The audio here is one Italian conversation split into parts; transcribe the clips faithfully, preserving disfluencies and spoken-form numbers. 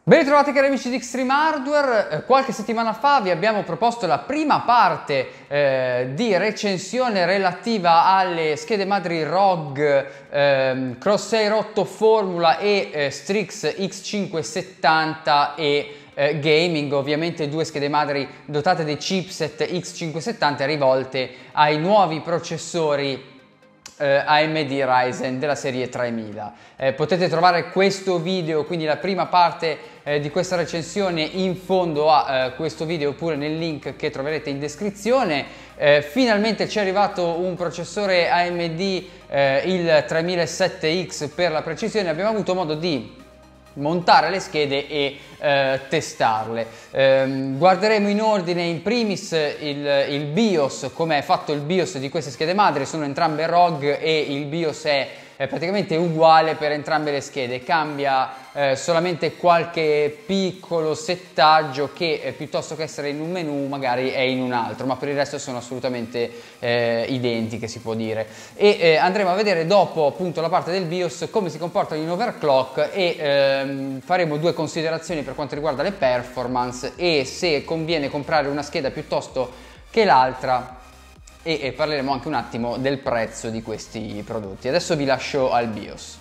Ben ritrovati cari amici di Xtreme Hardware. Eh, qualche settimana fa vi abbiamo proposto la prima parte eh, di recensione relativa alle schede madri R O G eh, Crosshair otto Formula e eh, Strix X cinquecentosettanta e eh, Gaming, ovviamente due schede madri dotate di chipset X cinquecentosettanta rivolte ai nuovi processori Uh, A M D Ryzen della serie tremila. Eh, potete trovare questo video, quindi la prima parte eh, di questa recensione, in fondo a uh, questo video oppure nel link che troverete in descrizione. Eh, finalmente ci è arrivato un processore A M D, eh, il tremilasette X per la precisione. Abbiamo avuto modo di montare le schede e eh, testarle. Eh, guarderemo in ordine in primis il, il BIOS, come è fatto il BIOS di queste schede madri. Sono entrambe R O G e il BIOS è, è praticamente uguale per entrambe le schede. Cambia eh, solamente qualche piccolo settaggio che eh, piuttosto che essere in un menu magari è in un altro, ma per il resto sono assolutamente eh, identiche, si può dire. E eh, andremo a vedere dopo appunto la parte del BIOS come si comporta in overclock e ehm, faremo due considerazioni per quanto riguarda le performance e se conviene comprare una scheda piuttosto che l'altra, e, e parleremo anche un attimo del prezzo di questi prodotti. Adesso vi lascio al BIOS.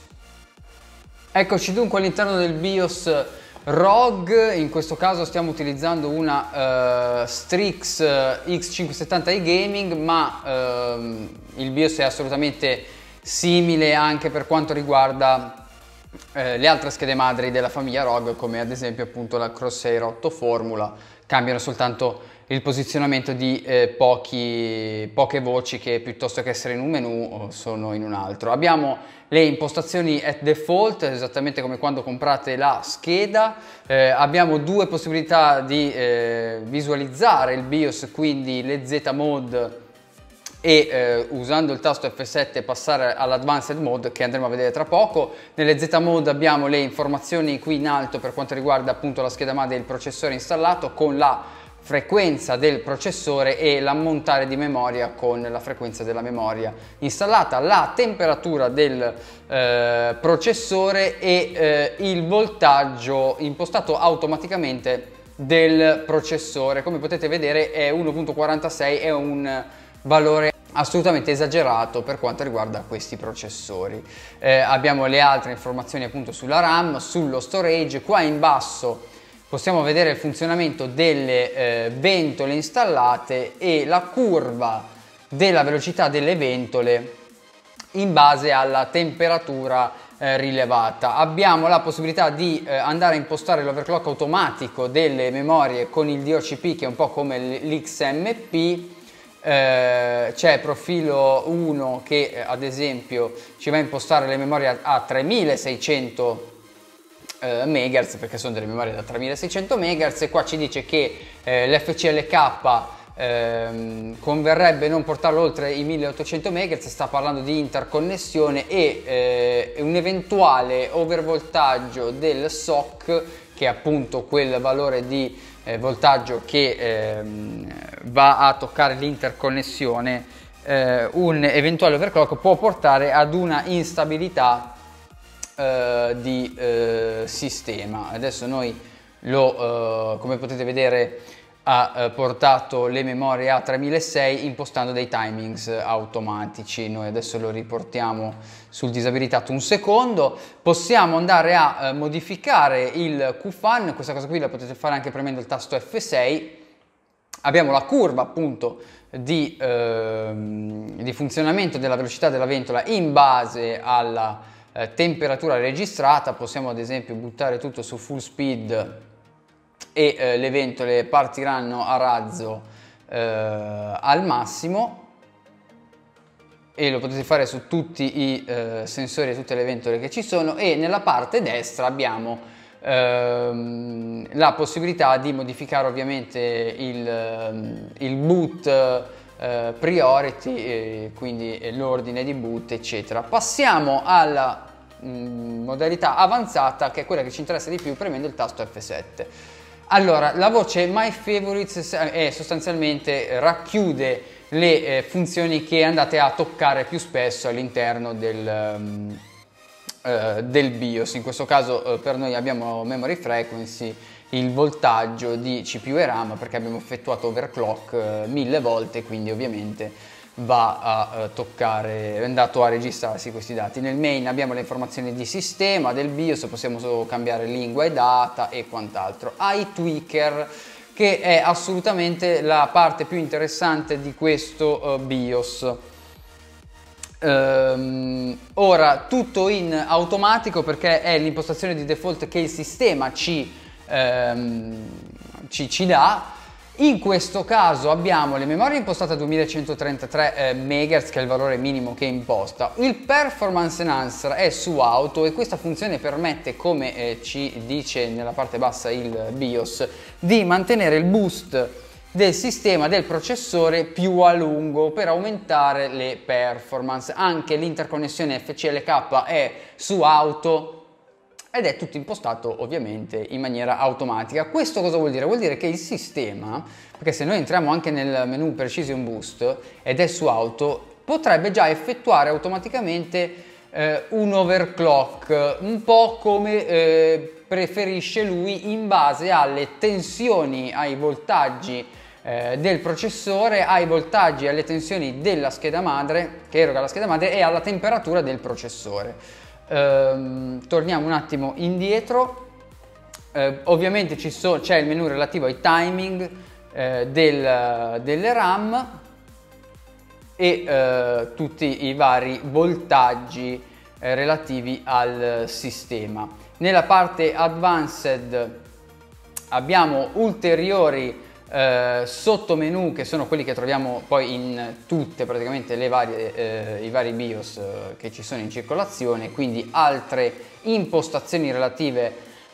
Eccoci dunque all'interno del BIOS R O G. In questo caso stiamo utilizzando una uh, Strix X cinquecentosettanta i Gaming, ma uh, il BIOS è assolutamente simile anche per quanto riguarda Eh, le altre schede madri della famiglia R O G, come ad esempio appunto la Crosshair otto Formula. Cambiano soltanto il posizionamento di eh, pochi, poche voci che piuttosto che essere in un menu sono in un altro. Abbiamo le impostazioni at default, esattamente come quando comprate la scheda. Eh, abbiamo due possibilità di eh, visualizzare il BIOS, quindi le Z Mode e eh, usando il tasto F sette passare all'Advanced Mode, che andremo a vedere tra poco. Nelle Z Mode abbiamo le informazioni qui in alto per quanto riguarda appunto la scheda madre e il processore installato, con la frequenza del processore e l'ammontare di memoria con la frequenza della memoria installata, la temperatura del eh, processore e eh, il voltaggio impostato automaticamente del processore. Come potete vedere è uno virgola quarantasei, è un valore assolutamente esagerato per quanto riguarda questi processori. Eh, abbiamo le altre informazioni appunto sulla RAM, sullo storage. Qua in basso possiamo vedere il funzionamento delle eh, ventole installate e la curva della velocità delle ventole in base alla temperatura eh, rilevata. Abbiamo la possibilità di eh, andare a impostare l'overclock automatico delle memorie con il D O C P, che è un po' come l'X M P. Eh, c'è profilo uno che eh, ad esempio ci va a impostare le memorie a, a tremilaseicento eh, megahertz, perché sono delle memorie da tremilaseicento megahertz, e qua ci dice che eh, l'F C L K eh, converrebbe non portarlo oltre i milleottocento megahertz. Sta parlando di interconnessione e eh, un eventuale overvoltaggio del S O C, che è appunto quel valore di Eh, voltaggio che ehm, va a toccare l'interconnessione. Eh, un eventuale overclock può portare ad una instabilità eh, di eh, sistema. Adesso noi lo, eh, come potete vedere, ha eh, portato le memorie a tremilaseicento impostando dei timings automatici. Noi adesso lo riportiamo sul disabilitato un secondo. Possiamo andare a eh, modificare il Q FAN. Questa cosa qui la potete fare anche premendo il tasto F sei. Abbiamo la curva appunto di, eh, di funzionamento della velocità della ventola in base alla eh, temperatura registrata. Possiamo ad esempio buttare tutto su full speed e eh, le ventole partiranno a razzo eh, al massimo, e lo potete fare su tutti i eh, sensori e tutte le ventole che ci sono. E nella parte destra abbiamo ehm, la possibilità di modificare ovviamente il, il boot eh, priority, eh, quindi l'ordine di boot eccetera. Passiamo alla mh, modalità avanzata, che è quella che ci interessa di più, premendo il tasto F sette. Allora, la voce My Favorites è sostanzialmente racchiude le eh, funzioni che andate a toccare più spesso all'interno del, um, eh, del BIOS. In questo caso eh, per noi abbiamo memory frequency, il voltaggio di C P U e RAM, perché abbiamo effettuato overclock eh, mille volte, quindi ovviamente va a eh, toccare, è andato a registrarsi questi dati. Nel main abbiamo le informazioni di sistema del BIOS, possiamo solo cambiare lingua e data e quant'altro. iTweaker, che è assolutamente la parte più interessante di questo uh, BIOS. Um, ora tutto in automatico, perché è l'impostazione di default che il sistema ci, um, ci, ci dà. In questo caso abbiamo le memorie impostate a duemilacentotrentatré eh, megahertz, che è il valore minimo che imposta. Il performance enhancer è su auto, e questa funzione permette, come eh, ci dice nella parte bassa il BIOS, di mantenere il boost del sistema del processore più a lungo per aumentare le performance. Anche l'interconnessione F C L K è su auto ed è tutto impostato ovviamente in maniera automatica. Questo cosa vuol dire? Vuol dire che il sistema, perché se noi entriamo anche nel menu Precision Boost ed è su auto, potrebbe già effettuare automaticamente eh, un overclock, un po' come eh, preferisce lui, in base alle tensioni, ai voltaggi eh, del processore, ai voltaggi e alle tensioni della scheda madre, che eroga la scheda madre, e alla temperatura del processore. Uh, torniamo un attimo indietro. Uh, ovviamente c'è il menu relativo ai timing uh, del, delle RAM e uh, tutti i vari voltaggi uh, relativi al sistema. Nella parte advanced abbiamo ulteriori Uh, sottomenu, che sono quelli che troviamo poi in tutte praticamente le varie, uh, i vari BIOS uh, che ci sono in circolazione, quindi altre impostazioni relative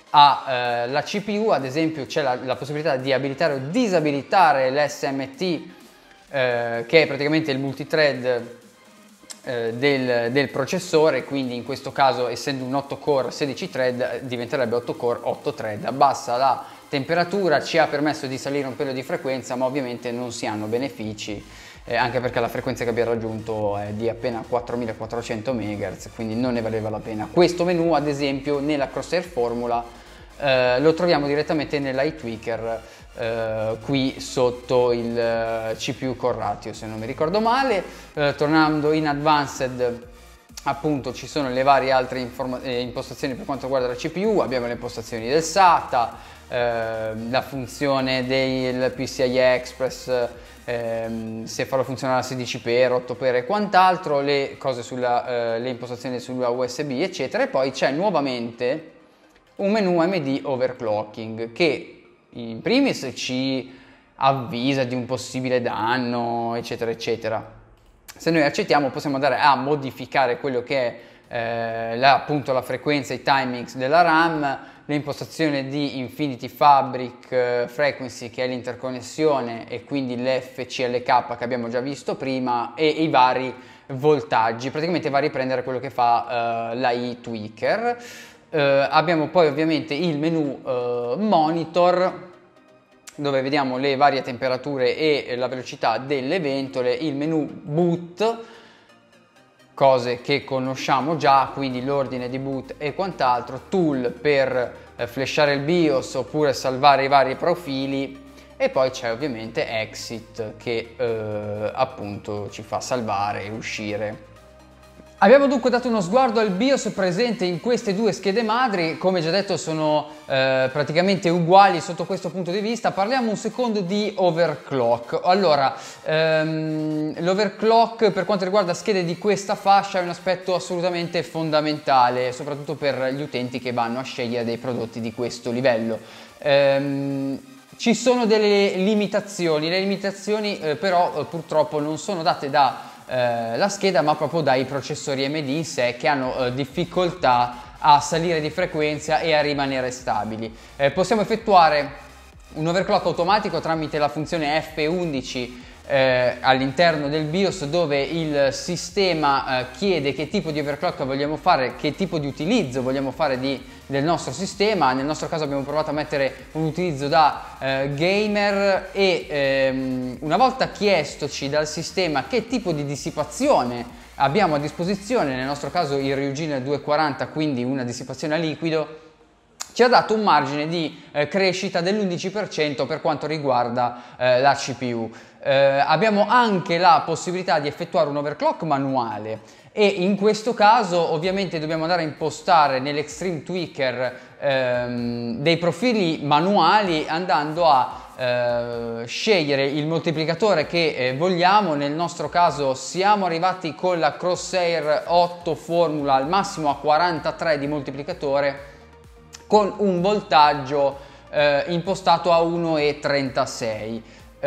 alla uh, C P U. Ad esempio c'è la, la possibilità di abilitare o disabilitare l'S M T, uh, che è praticamente il multithread uh, del, del processore, quindi in questo caso, essendo un otto core sedici thread, diventerebbe otto core otto thread. Abbassa la temperatura, ci ha permesso di salire un pelo di frequenza, ma ovviamente non si hanno benefici, eh, anche perché la frequenza che abbiamo raggiunto è di appena quattromilaquattrocento megahertz, quindi non ne valeva la pena. Questo menu, ad esempio, nella Crosshair Formula eh, lo troviamo direttamente nell'iTweaker, eh, qui sotto il eh, C P U Core Ratio, se non mi ricordo male. Eh, tornando in Advanced, appunto ci sono le varie altre eh, impostazioni per quanto riguarda la C P U. Abbiamo le impostazioni del SATA, eh, la funzione del P C I Express, eh, se farlo funzionare a sedici per, otto per e quant'altro, le cose sulla, eh, le impostazioni sulla U S B eccetera. E poi c'è nuovamente un menu M D overclocking, che in primis ci avvisa di un possibile danno eccetera eccetera. Se noi accettiamo, possiamo andare a modificare quello che è eh, la, appunto la frequenza, i timings della RAM, le impostazioni di Infinity Fabric eh, Frequency, che è l'interconnessione, e quindi l'F C L K che abbiamo già visto prima, e i vari voltaggi. Praticamente va a riprendere quello che fa eh, la iTweaker. Eh, abbiamo poi ovviamente il menu eh, Monitor, dove vediamo le varie temperature e la velocità delle ventole, il menu Boot, cose che conosciamo già, quindi l'ordine di boot e quant'altro, tool per eh, flashare il BIOS oppure salvare i vari profili, e poi c'è ovviamente Exit, che eh, appunto ci fa salvare e uscire. Abbiamo dunque dato uno sguardo al BIOS presente in queste due schede madri. Come già detto, sono eh, praticamente uguali sotto questo punto di vista. Parliamo un secondo di overclock. Allora, ehm, l'overclock per quanto riguarda schede di questa fascia è un aspetto assolutamente fondamentale, soprattutto per gli utenti che vanno a scegliere dei prodotti di questo livello. Ehm, ci sono delle limitazioni, le limitazioni eh, però eh, purtroppo non sono date da la scheda, ma proprio dai processori A M D in sé, che hanno eh, difficoltà a salire di frequenza e a rimanere stabili. Eh, possiamo effettuare un overclock automatico tramite la funzione F undici eh, all'interno del BIOS, dove il sistema eh, chiede che tipo di overclock vogliamo fare, che tipo di utilizzo vogliamo fare di, del nostro sistema. Nel nostro caso abbiamo provato a mettere un utilizzo da eh, gamer, e ehm, una volta chiestoci dal sistema che tipo di dissipazione abbiamo a disposizione, nel nostro caso il Ryujin duecentoquaranta, quindi una dissipazione a liquido, ci ha dato un margine di eh, crescita dell'undici per cento per quanto riguarda eh, la C P U. Eh, abbiamo anche la possibilità di effettuare un overclock manuale e in questo caso ovviamente dobbiamo andare a impostare nell'Extreme Tweaker ehm, dei profili manuali, andando a eh, scegliere il moltiplicatore che eh, vogliamo. Nel nostro caso siamo arrivati con la Crosshair otto Formula al massimo a quarantatré di moltiplicatore, con un voltaggio eh, impostato a uno virgola trentasei.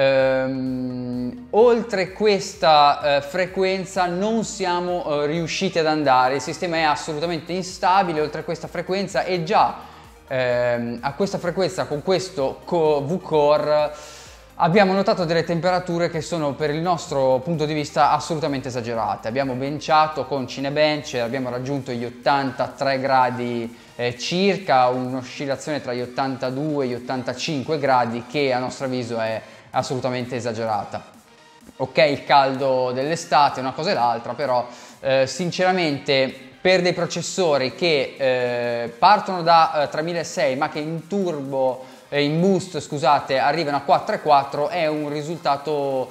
Ehm, oltre questa eh, frequenza non siamo eh, riusciti ad andare, il sistema è assolutamente instabile oltre questa frequenza, e già ehm, a questa frequenza con questo V-Core abbiamo notato delle temperature che sono, per il nostro punto di vista, assolutamente esagerate. Abbiamo benchato con Cinebench, abbiamo raggiunto gli ottantatré gradi eh, circa, un'oscillazione tra gli ottantadue e gli ottantacinque gradi che a nostro avviso è assolutamente esagerata. Ok, il caldo dell'estate, una cosa e l'altra, però eh, sinceramente per dei processori che eh, partono da eh, tremilasei ma che in turbo in boost, scusate, arrivano a quattro virgola quattro, è un risultato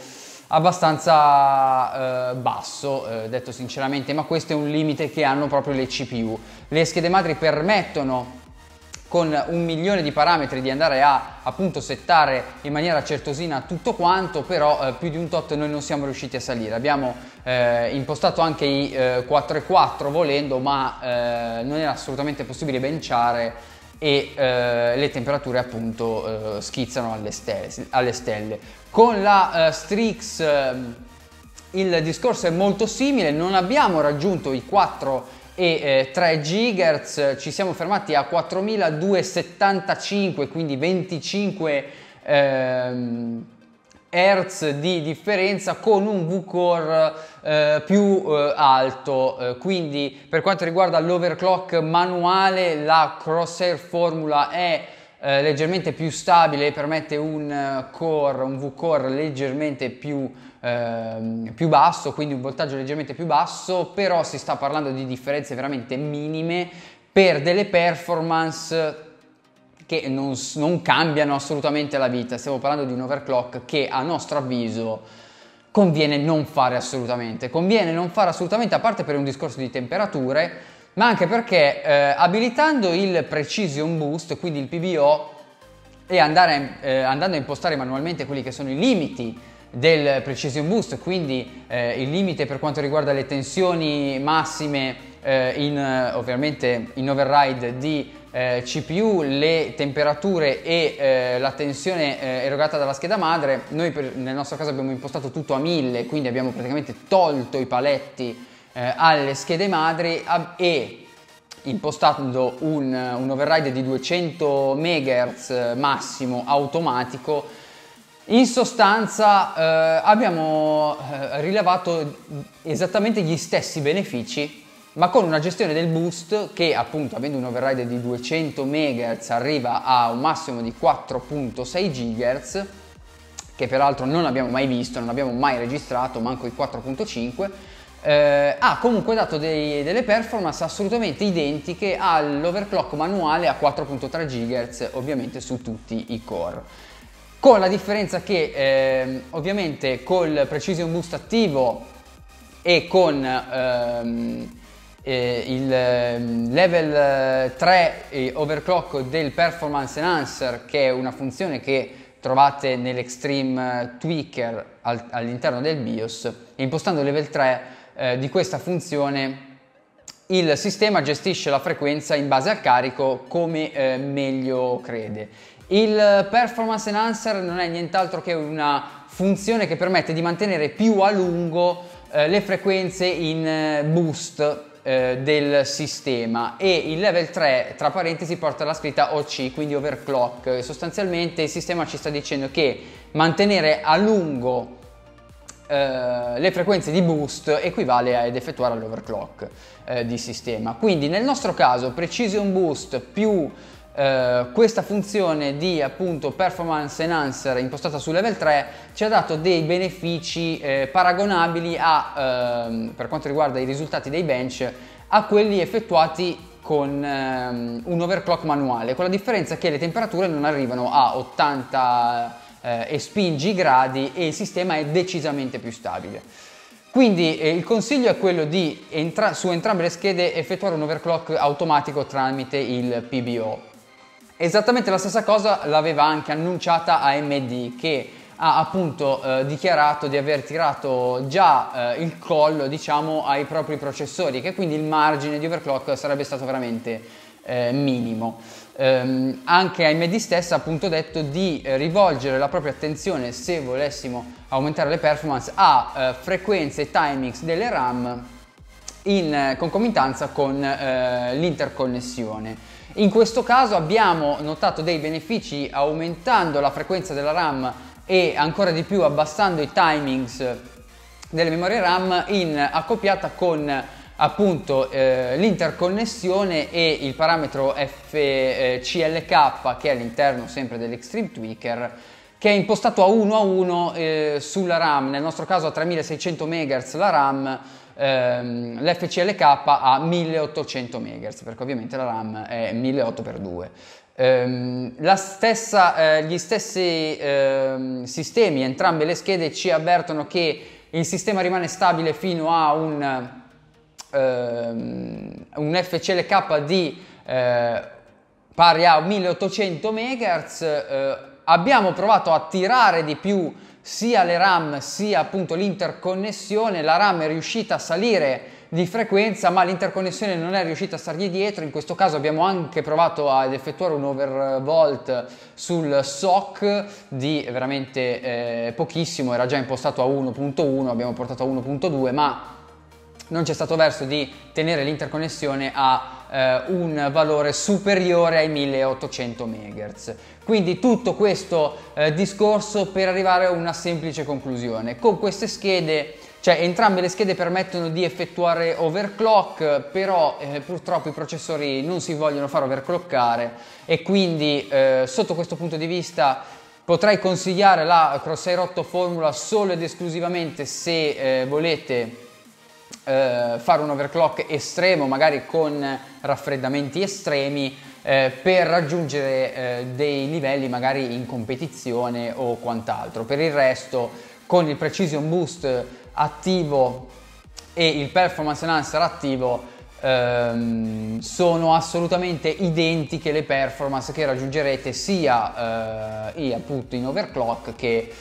abbastanza eh, basso, eh, detto sinceramente, ma questo è un limite che hanno proprio le C P U. Le schede madri permettono con un milione di parametri di andare a appunto settare in maniera certosina tutto quanto, però eh, più di un tot noi non siamo riusciti a salire. Abbiamo eh, impostato anche i eh, quattro virgola quattro volendo, ma eh, non era assolutamente possibile benchare e eh, le temperature appunto eh, schizzano alle stelle, alle stelle. Con la eh, Strix eh, il discorso è molto simile, non abbiamo raggiunto i quattro e tre gigahertz, ci siamo fermati a quattromiladuecentosettantacinque, quindi venticinque ehm, hertz di differenza, con un V-Core eh, più eh, alto. Eh, quindi per quanto riguarda l'overclock manuale, la Crosshair Formula è eh, leggermente più stabile e permette un core, un V-Core leggermente più, eh, più basso, quindi un voltaggio leggermente più basso, però si sta parlando di differenze veramente minime per delle performance che non, non cambiano assolutamente la vita. Stiamo parlando di un overclock che a nostro avviso conviene non fare assolutamente, conviene non fare assolutamente, a parte per un discorso di temperature, ma anche perché eh, abilitando il Precision Boost, quindi il P B O, e andare, eh, andando a impostare manualmente quelli che sono i limiti del Precision Boost, quindi eh, il limite per quanto riguarda le tensioni massime eh, in, ovviamente in override di Eh, C P U, le temperature e eh, la tensione eh, erogata dalla scheda madre, noi per, nel nostro caso abbiamo impostato tutto a mille, quindi abbiamo praticamente tolto i paletti eh, alle schede madri e impostando un, un override di duecento megahertz massimo automatico, in sostanza eh, abbiamo eh, rilevato esattamente gli stessi benefici, ma con una gestione del boost che, appunto, avendo un override di duecento megahertz, arriva a un massimo di quattro virgola sei gigahertz, che peraltro non abbiamo mai visto, non abbiamo mai registrato, manco i quattro virgola cinque. Eh, ha comunque dato dei, delle performance assolutamente identiche all'overclock manuale a quattro virgola tre gigahertz, ovviamente su tutti i core, con la differenza che eh, ovviamente col Precision Boost attivo e con ehm, Eh, il eh, level tre eh, overclock del Performance Enhancer, che è una funzione che trovate nell'Extreme Tweaker al, all'interno del BIOS, e impostando il level tre eh, di questa funzione il sistema gestisce la frequenza in base al carico come eh, meglio crede. Il Performance Enhancer non è nient'altro che una funzione che permette di mantenere più a lungo eh, le frequenze in eh, boost del sistema, e il level tre tra parentesi porta la scritta O C, quindi overclock. Sostanzialmente il sistema ci sta dicendo che mantenere a lungo eh, le frequenze di boost equivale ad effettuare l'overclock eh, di sistema. Quindi nel nostro caso Precision Boost più eh, questa funzione di appunto performance enhancer impostata su level tre ci ha dato dei benefici eh, paragonabili a, eh, per quanto riguarda i risultati dei bench, a quelli effettuati con ehm, un overclock manuale, con la differenza che le temperature non arrivano a ottanta eh, e spingi gradi e il sistema è decisamente più stabile. Quindi eh, il consiglio è quello di entra su entrambe le schede effettuare un overclock automatico tramite il P B O. Esattamente la stessa cosa l'aveva anche annunciata A M D, che ha appunto eh, dichiarato di aver tirato già eh, il collo, diciamo, ai propri processori, che quindi il margine di overclock sarebbe stato veramente eh, minimo. Ehm, anche A M D stessa ha appunto detto di eh, rivolgere la propria attenzione, se volessimo aumentare le performance, a eh, frequenze e timings delle RAM in eh, concomitanza con eh, l'interconnessione. In questo caso abbiamo notato dei benefici aumentando la frequenza della RAM e ancora di più abbassando i timings delle memorie RAM, in accoppiata con appunto eh, l'interconnessione e il parametro F C L K, che è all'interno sempre dell'Extreme Tweaker, che è impostato a uno a uno eh, sulla RAM, nel nostro caso a tremilaseicento megahertz la RAM, ehm, l'F C L K a milleottocento megahertz, perché ovviamente la RAM è milleottocento per due. Um, la stessa, eh, gli stessi eh, sistemi, entrambe le schede ci avvertono che il sistema rimane stabile fino a un, eh, un F C L K di eh, pari a milleottocento megahertz. Eh, abbiamo provato a tirare di più sia le RAM sia appunto l'interconnessione. La RAM è riuscita a salire di frequenza, ma l'interconnessione non è riuscita a stargli dietro. In questo caso abbiamo anche provato ad effettuare un overvolt sul S O C di veramente eh, pochissimo, era già impostato a uno punto uno, abbiamo portato a uno punto due, ma non c'è stato verso di tenere l'interconnessione a eh, un valore superiore ai milleottocento megahertz. Quindi tutto questo eh, discorso per arrivare a una semplice conclusione: con queste schede, cioè entrambe le schede permettono di effettuare overclock, però eh, purtroppo i processori non si vogliono far overclockare, e quindi eh, sotto questo punto di vista potrei consigliare la Crosshair otto formula solo ed esclusivamente se eh, volete eh, fare un overclock estremo, magari con raffreddamenti estremi, eh, per raggiungere eh, dei livelli magari in competizione o quant'altro. Per il resto, con il Precision Boost attivo e il Performance Enhancer attivo ehm, sono assolutamente identiche le performance che raggiungerete sia eh, appunto in overclock che,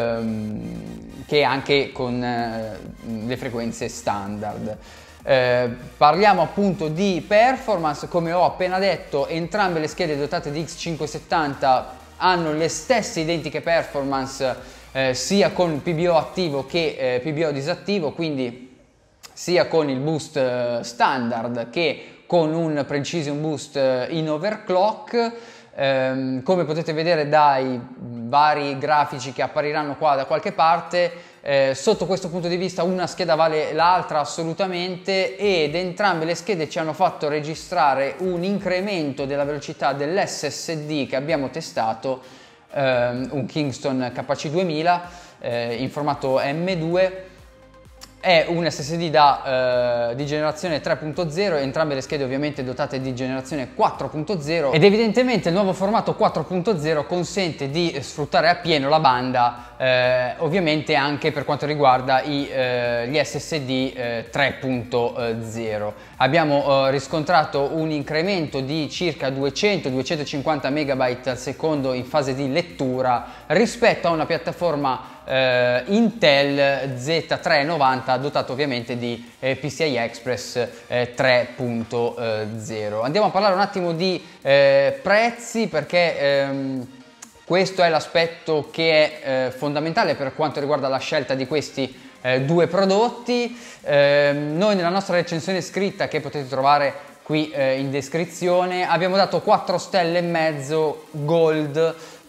ehm, che anche con eh, le frequenze standard. Eh, parliamo appunto di performance. Come ho appena detto, entrambe le schede dotate di X cinquecentosettanta hanno le stesse identiche performance, Eh, sia con il P B O attivo che eh, P B O disattivo, quindi sia con il boost eh, standard che con un Precision Boost eh, in overclock. Eh, come potete vedere dai vari grafici che appariranno qua da qualche parte, eh, sotto questo punto di vista una scheda vale l'altra assolutamente, ed entrambe le schede ci hanno fatto registrare un incremento della velocità dell'S S D che abbiamo testato, un Kingston K C duemila eh, in formato M due. È un S S D da, eh, di generazione tre punto zero, entrambe le schede ovviamente dotate di generazione quattro punto zero, ed evidentemente il nuovo formato quattro punto zero consente di sfruttare appieno la banda, eh, ovviamente anche per quanto riguarda i, eh, gli S S D eh, tre punto zero. Abbiamo eh, riscontrato un incremento di circa duecento duecentocinquanta megabyte al secondo in fase di lettura rispetto a una piattaforma Uh, Intel Z trecentonovanta dotato ovviamente di eh, P C I Express eh, tre punto zero. Andiamo a parlare un attimo di eh, prezzi, perché ehm, questo è l'aspetto che è eh, fondamentale per quanto riguarda la scelta di questi eh, due prodotti. Eh, noi nella nostra recensione scritta, che potete trovare qui eh, in descrizione, abbiamo dato quattro stelle e mezzo gold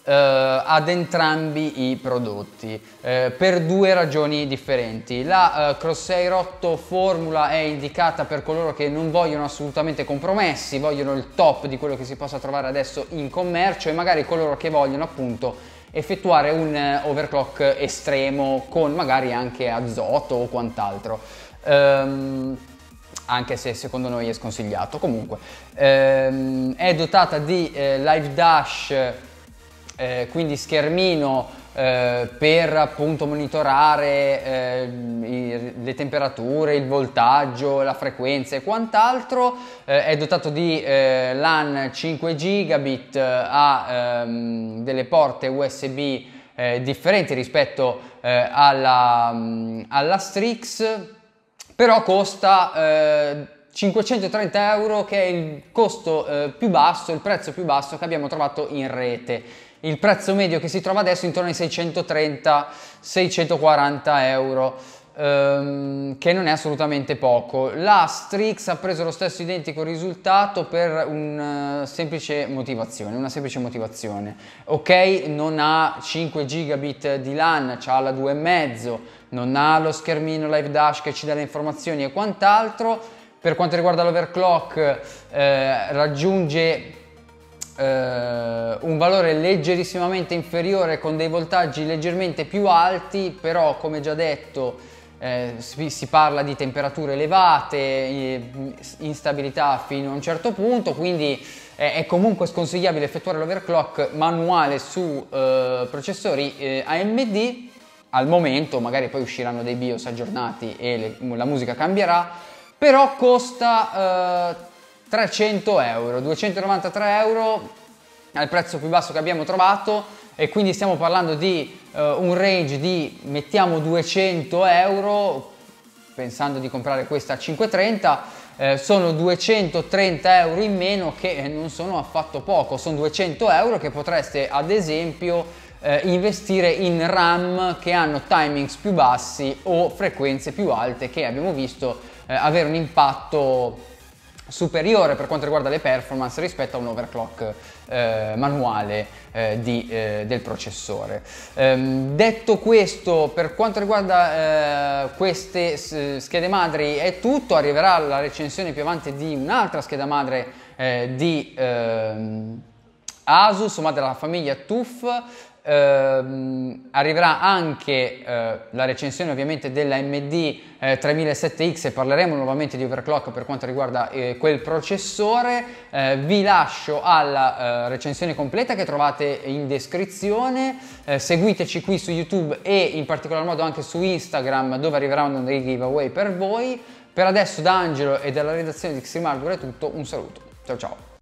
eh, ad entrambi i prodotti eh, per due ragioni differenti. La eh, Crosshair otto Formula è indicata per coloro che non vogliono assolutamente compromessi, vogliono il top di quello che si possa trovare adesso in commercio, e magari coloro che vogliono appunto effettuare un uh, overclock estremo con magari anche azoto o quant'altro, um, anche se secondo noi è sconsigliato. Comunque um, è dotata di uh, Live Dash, uh, quindi schermino uh, per appunto monitorare uh, i, le temperature, il voltaggio, la frequenza e quant'altro. Uh, è dotato di uh, LAN cinque gigabit, uh, ha um, delle porte U S B uh, differenti rispetto uh, alla, um, alla Strix, però costa uh, cinquecentotrenta euro, che è il costo uh, più basso, il prezzo più basso che abbiamo trovato in rete. Il prezzo medio che si trova adesso è intorno ai seicentotrenta seicentoquaranta euro, ehm, che non è assolutamente poco. La Strix ha preso lo stesso identico risultato per una semplice motivazione, una semplice motivazione. Ok, non ha cinque gigabit di LAN, ha la due e cinque, non ha lo schermino Live Dash che ci dà le informazioni e quant'altro. Per quanto riguarda l'overclock, eh, raggiunge Uh, un valore leggerissimamente inferiore con dei voltaggi leggermente più alti, però come già detto eh, si, si parla di temperature elevate, instabilità fino a un certo punto, quindi eh, è comunque sconsigliabile effettuare l'overclock manuale su uh, processori eh, A M D al momento. Magari poi usciranno dei BIOS aggiornati e le, la musica cambierà, però costa uh, trecento euro, duecentonovantatré euro è il prezzo più basso che abbiamo trovato, e quindi stiamo parlando di uh, un range di, mettiamo, duecento euro, pensando di comprare questa a cinquecentotrenta, eh, sono duecentotrenta euro in meno, che non sono affatto poco. Sono duecento euro che potreste ad esempio eh, investire in RAM che hanno timings più bassi o frequenze più alte, che abbiamo visto eh, avere un impatto superiore per quanto riguarda le performance rispetto a un overclock eh, manuale eh, di, eh, del processore. Ehm, detto questo, per quanto riguarda eh, queste schede madri è tutto. Arriverà la recensione più avanti di un'altra scheda madre eh, di ehm, Asus, ma della famiglia T U F. Uh, arriverà anche uh, la recensione ovviamente della A M D uh, tremilasette X, e parleremo nuovamente di overclock per quanto riguarda uh, quel processore. Uh, vi lascio alla uh, recensione completa che trovate in descrizione. Uh, seguiteci qui su YouTube e in particolar modo anche su Instagram, dove arriveranno dei giveaway per voi. Per adesso da Angelo e dalla redazione di Xtreme Hardware è tutto, un saluto, ciao ciao!